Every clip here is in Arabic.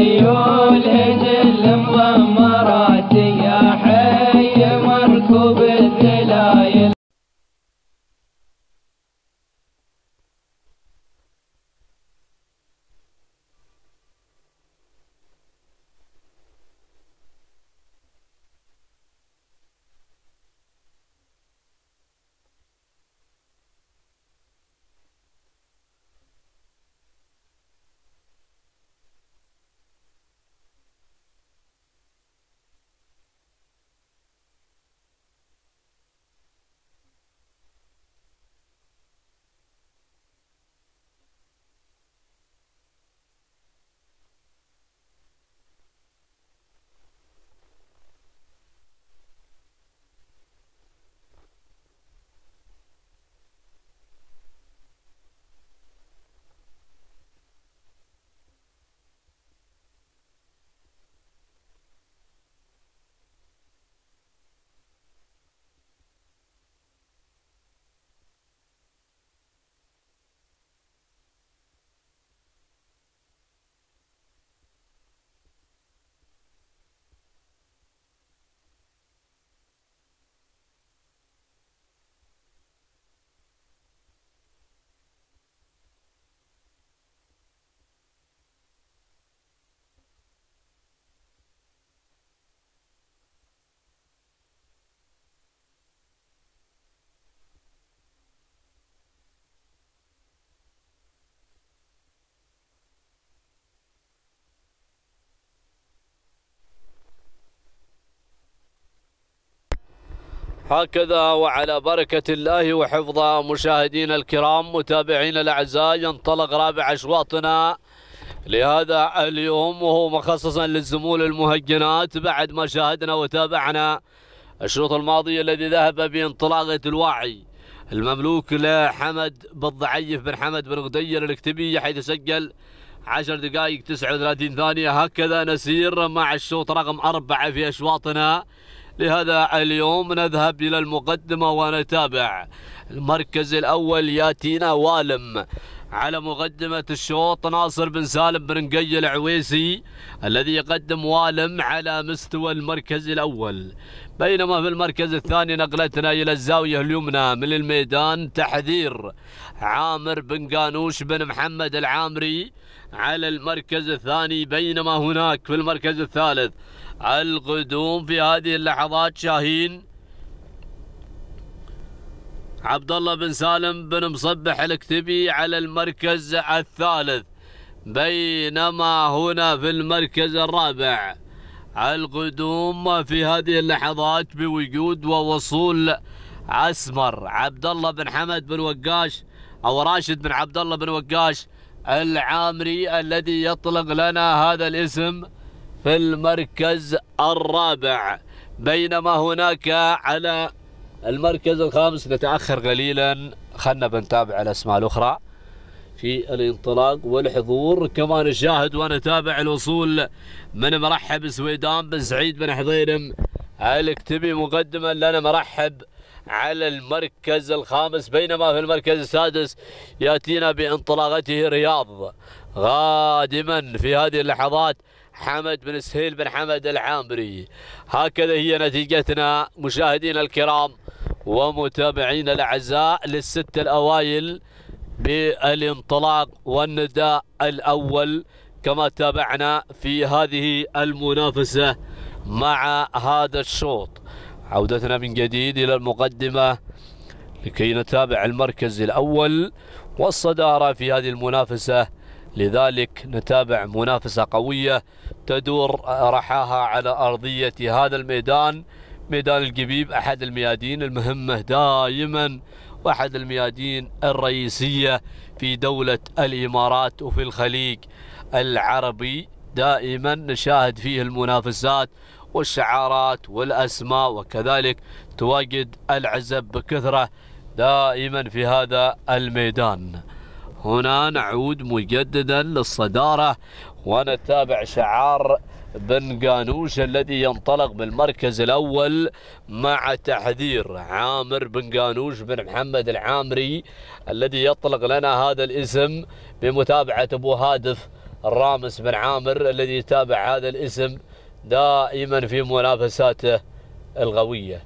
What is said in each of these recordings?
خيول جل مضمرات يا حي مركوب الذلايل. هكذا وعلى بركة الله وحفظه مشاهدينا الكرام متابعينا الأعزاء، ينطلق رابع أشواطنا لهذا اليوم، وهو مخصصا للزمول المهجنات. بعد ما شاهدنا وتابعنا الشوط الماضي الذي ذهب بانطلاقة الواعي المملوك لحمد بالضعيف بن حمد بن غدير الاكتبي، حيث سجل 10 دقائق 39 ثانية. هكذا نسير مع الشوط رقم 4 في أشواطنا لهذا اليوم. نذهب إلى المقدمة ونتابع المركز الأول. ياتينا والم على مقدمة الشوط، ناصر بن سالم بن نقي العويسي الذي يقدم والم على مستوى المركز الأول. بينما في المركز الثاني نقلتنا إلى الزاوية اليمنى من الميدان تحذير عامر بن قانوش بن محمد العامري على المركز الثاني. بينما هناك في المركز الثالث القدوم في هذه اللحظات شاهين عبد الله بن سالم بن مصبح الاكتبي على المركز الثالث. بينما هنا في المركز الرابع القدوم في هذه اللحظات بوجود ووصول اسمر عبد الله بن حمد بن وقاش او راشد بن عبد الله بن وقاش العامري الذي يطلق لنا هذا الاسم في المركز الرابع. بينما هناك على المركز الخامس، نتأخر قليلا خلنا بنتابع الأسماء الأخرى في الانطلاق والحضور، كما نشاهد ونتابع الوصول من مرحب سويدان بن سعيد بن حضيرم الاكتبي مقدما لنا مرحب على المركز الخامس. بينما في المركز السادس يأتينا بانطلاقته رياض غادما في هذه اللحظات حمد بن سهيل بن حمد العامري. هكذا هي نتيجتنا مشاهدينا الكرام ومتابعينا الأعزاء للست الأوائل بالانطلاق والنداء الأول، كما تابعنا في هذه المنافسة مع هذا الشوط. عودتنا من جديد إلى المقدمة لكي نتابع المركز الأول والصدارة في هذه المنافسة. لذلك نتابع منافسة قوية تدور رحاها على أرضية هذا الميدان، ميدان القبيب، أحد الميادين المهمة دائما وأحد الميادين الرئيسية في دولة الإمارات وفي الخليج العربي. دائما نشاهد فيه المنافسات والشعارات والأسماء، وكذلك تواجد العزب بكثرة دائما في هذا الميدان. هنا نعود مجددا للصدارة ونتابع شعار بن قانوش الذي ينطلق بالمركز الأول مع تحذير عامر بن قانوش بن محمد العامري الذي يطلق لنا هذا الاسم بمتابعة أبو هادف الرامس بن عامر الذي يتابع هذا الاسم دائما في منافساته القوية.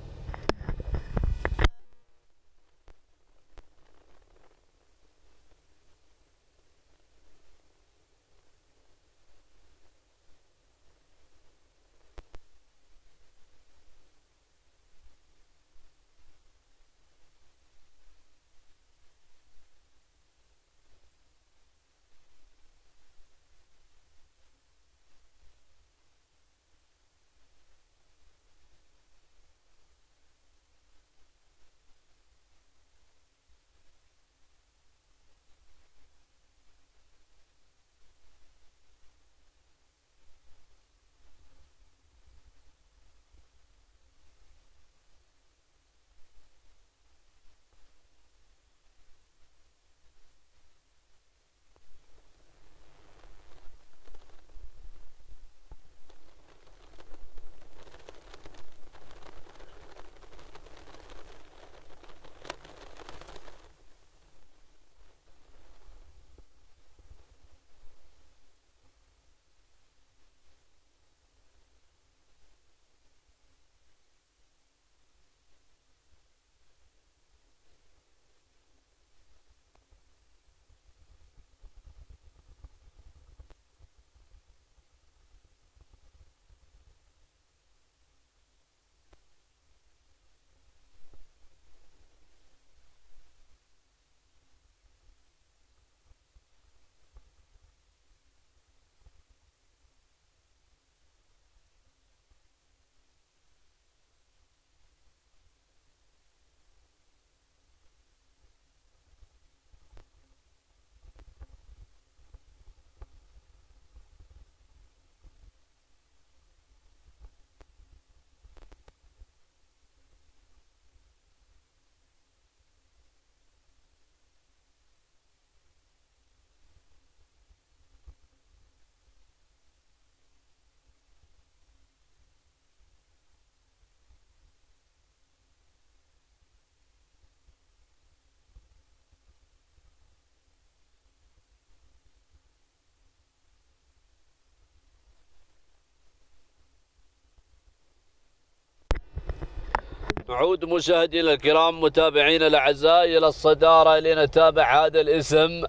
نعود مشاهدينا الكرام متابعينا الاعزاء الى الصداره لنتابع هذا الاسم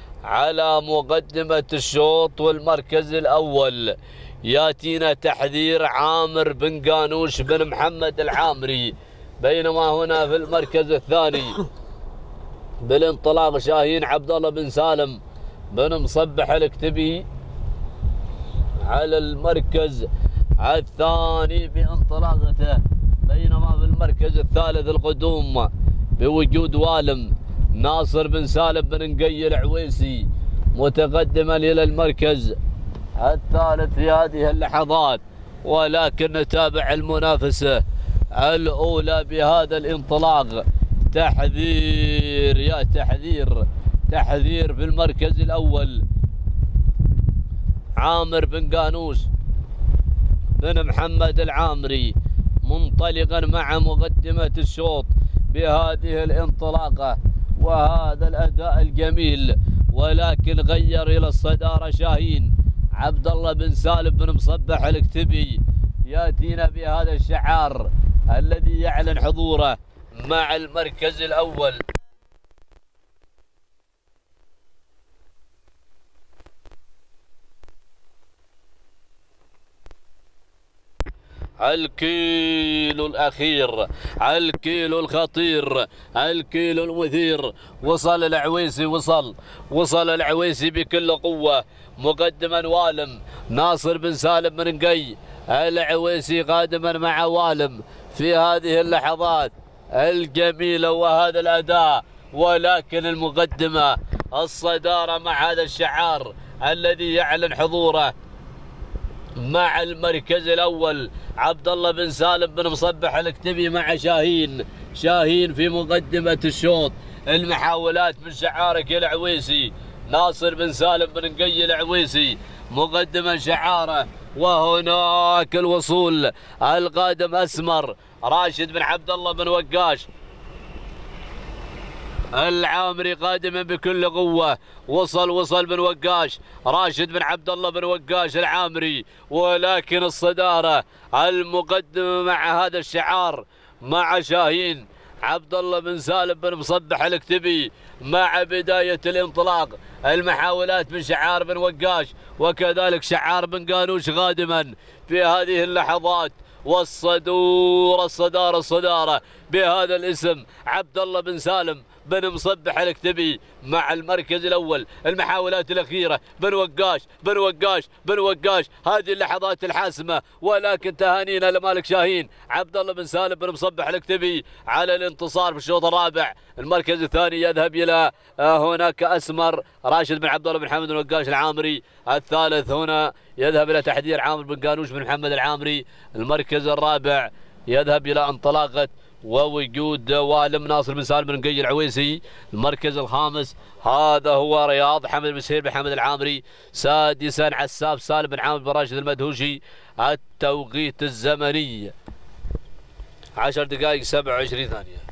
على مقدمه الشوط والمركز الاول. ياتينا تحذير عامر بن قانوش بن محمد العامري، بينما هنا في المركز الثاني بالانطلاق شاهين عبد الله بن سالم بن مصبح الكتبي على المركز الثاني بانطلاقته، بينما في المركز الثالث القدوم بوجود والم ناصر بن سالم بن نقي العويسي متقدما الى المركز الثالث في هذه اللحظات. ولكن نتابع المنافسة الأولى بهذا الانطلاق. تحذير يا تحذير في المركز الأول عامر بن قانوش بن محمد العامري منطلقا مع مقدمة الشوط بهذه الانطلاقة وهذا الأداء الجميل، ولكن غير إلى الصدارة شاهين عبد الله بن سالم بن مصبح الكتبي، ياتينا بهذا الشعار الذي يعلن حضوره مع المركز الأول. الكيلو الأخير، الكيلو الخطير، الكيلو المثير. وصل العويسي، وصل العويسي بكل قوة مقدما والم ناصر بن سالم بن نقي. العويسي قادما مع والم في هذه اللحظات الجميلة وهذا الأداء، ولكن المقدمة الصدارة مع هذا الشعار الذي يعلن حضوره مع المركز الأول عبد الله بن سالم بن مصبح الكتبي مع شاهين في مقدمة الشوط. المحاولات من شعارك يا العويسي، ناصر بن سالم بن نقي العويسي مقدما شعاره، وهناك الوصول القادم أسمر راشد بن عبد الله بن وقاش العامري قادما بكل قوة. وصل بن وقاش، راشد بن عبد الله بن وقاش العامري، ولكن الصدارة المقدمة مع هذا الشعار مع شاهين عبد الله بن سالم بن مصبح الكتبي مع بداية الانطلاق. المحاولات من شعار بن وقاش وكذلك شعار بن قانوش قادما في هذه اللحظات. الصدارة بهذا الاسم عبد الله بن سالم بن مصبح الكتبي مع المركز الاول. المحاولات الاخيره بن وقاش هذه اللحظات الحاسمه، ولكن تهانينا لمالك شاهين عبد الله بن سالم بن مصبح الكتبي على الانتصار في الشوط الرابع. المركز الثاني يذهب الى هناك اسمر راشد بن عبد الله بن محمد بن وقاش العامري. الثالث هنا يذهب الى تحذير عامر بن قانوش بن محمد العامري. المركز الرابع يذهب الى انطلاقه ووجود والم ناصر بن سالم بن قي العويسي. المركز الخامس هذا هو رياض حمد بن سهير بن حمد العامري. سادسا عساف سالم بن عامر بن راشد المدهوشي. التوقيت الزمني 10 دقائق 27 ثانية.